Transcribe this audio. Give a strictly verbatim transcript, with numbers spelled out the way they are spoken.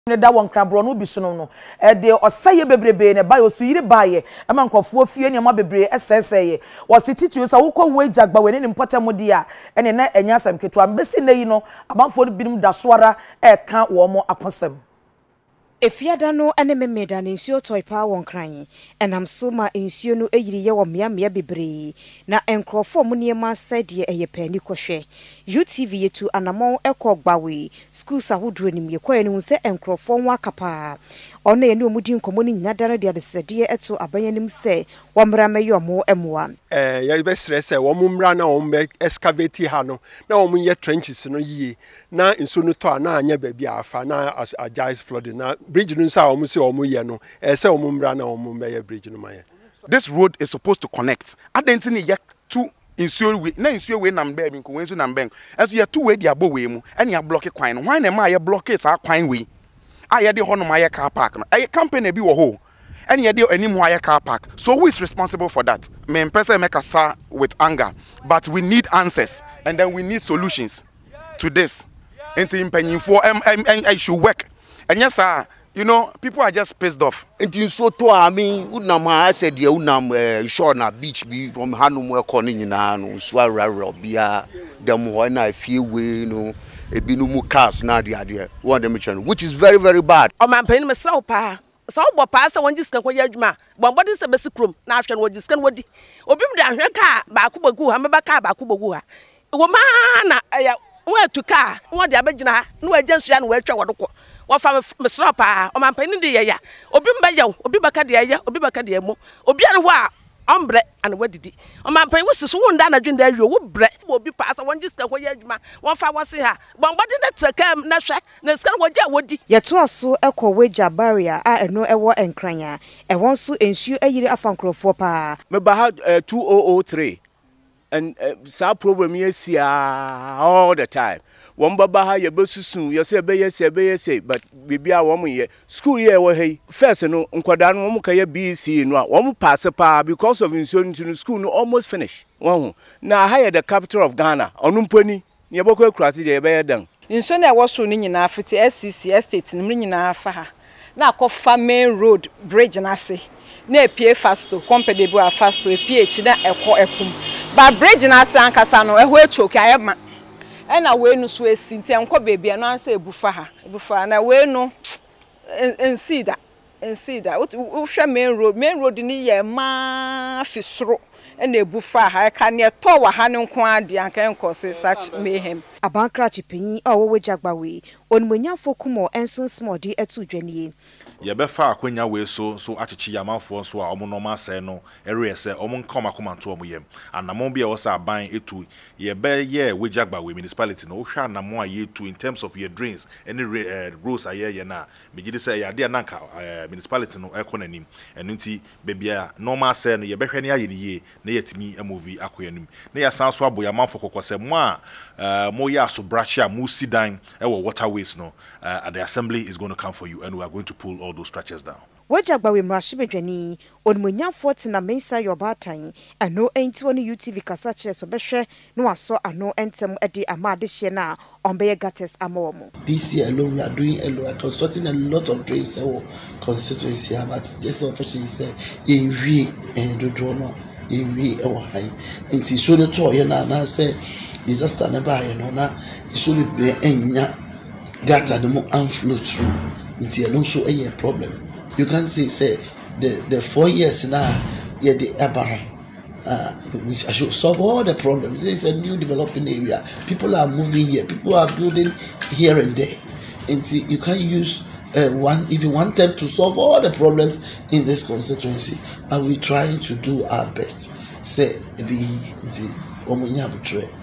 ne da won krabro no bi so no e de osaye bebrebe ne ba yo so yiri baaye e man kwofo fie ne ma bebrebe eseseye wo sitituo so wo kwa jagba we ne mpotem de a ene na enya asem keto ambesi na yi no amanfo binum da soara e ka wo mo akosem Efiada no ene memeda ne nsuo toipa won kran enam so ma nsuo no eyiri ye wo mea mea bebre na enkrofo mo niema sede eye pani kohwe U T V yetu anamon ekogbawe schools ahodro nim ye koye ne se enkrofo nwa kapa ona ye ne omudi nkomo ni nyadara de adesede eto abanyanim se wo mra meyo mo emoa eh ye be stress e wo mra na wo be excavate ha no na wo ye trenches no yie na nsuo no to na anya ba bia afa na agile flooding na bridge no sa wo se wo ye no eh se wo mra na wo me ye bridge no maye. This road is supposed to connect identity ye two insuo we na insuo we nam ba bi nko we nso nam bank eso ye two we dia bo we mu ene ya block kwan no hwan na ma ye block sa kwan we aye de hono ma ye car park no aye company bi wo ho ene ye de anim ho aye car park. So who is responsible for that? Me person make us with anger, but we need answers and then we need solutions to this. Into impanyinfo I should work. And yes sir, you know, people are just pissed off. Into so to I mean, unam I said the unam shore na beach be from Hanum we calling na no swara robia them when I feel we no e binumu cars na dia dia one them which is very very bad. O man pen me sraw pa. So bo pa se won jiska ko yadwuma. Bo body se besi krom na ahwe no jiska no wodi. Obi mu da ahwe ka ba ko bagu ha me ba ka ba ko bagu ha. Wo ma na ya we to car won de abegina na wa jansua na wa atwa wodoko. Wo fa me sraw pa o man pen de ye ya. Obi mba yaw, obi baka de ya, obi baka de mu. Obi an ho a ombre and wadidi o man pen wose so won da na dwen da awie wo bre obi pa asa won jiska ko ya adwuma won fa wose ha bon body na trekam na hwe na ska wo ja wodi yeto aso ekọ weja barrier a eno ewo enkranya e won so ensuo ayire afankrofo pa me ba ha two thousand three and uh, sa problem yes all the time. One baba ha ye besusun ye say be yes be yes but bibia wo mo ye school ye wo hey first no nkwada no mo ka ye B C no a wo mo pass pa because of insurance no school no almost finish one na ha ye the capital of Ghana onumpani ne boko akurati de be ye dan nso na wo so ni nyina afiti S C C estate ni nyina afa ha na akọfa main road bridge na se na epie fasto company bu a fasto epie chi na ekọ ekum ba bridge na se ankasa no eho echoki ayema ena we no so esi nti enko beebia no ansa ebufa ha ebufa na we no ensida ensida wo hwe main road main road ni ye ma fisro ena ebufa ha ka ne to wa ha ne nko ade anka enko se such mayhem abankra chipenyi a wo wejagbawe onmonyafo kumo enso smodi etu dwanie ye be fa akwanya we so so achichi yamanfo so a omo normal say no ere say omo nka makomanto omo yem anamon bia wo sa ban etu ye be ye wejagbawe municipality no wo hwa anamon aye etu in terms of your drains any uh, rules aye ye na megide say ya de na nka uh, municipality no ekonanim eno nti be bia normal say no ye be hwe ne aye ne ye na yetimi amovi akoyanim na ya san so abo yamanfo kokose mo a uh, mo ya so brachia mo sidan e wo waterways no uh, the assembly is going to come for you and we are going to pull all those structures down. Wajagbawe mrashibedwani onmonyafo tina mensa yobatan ano enti woni U T V kasa kire so behwe no aso ano entem ede amade hye na ombeye gates amomo. This year alone we are doing a lot, constructing a lot of drains our constituency but just unfortunately say in we and do draw no in we our high enti so no to ye na na say disaster na ba ye no na so be enya gata the mo flow through until also a problem. You can say say the the four years now yeah the Abraham uh which I should solve all the problems. This is a new developing area. People are moving here, people are building here and there. Until you can use uh, one if you want them to solve all the problems in this constituency. And we're trying to do our best. Say be the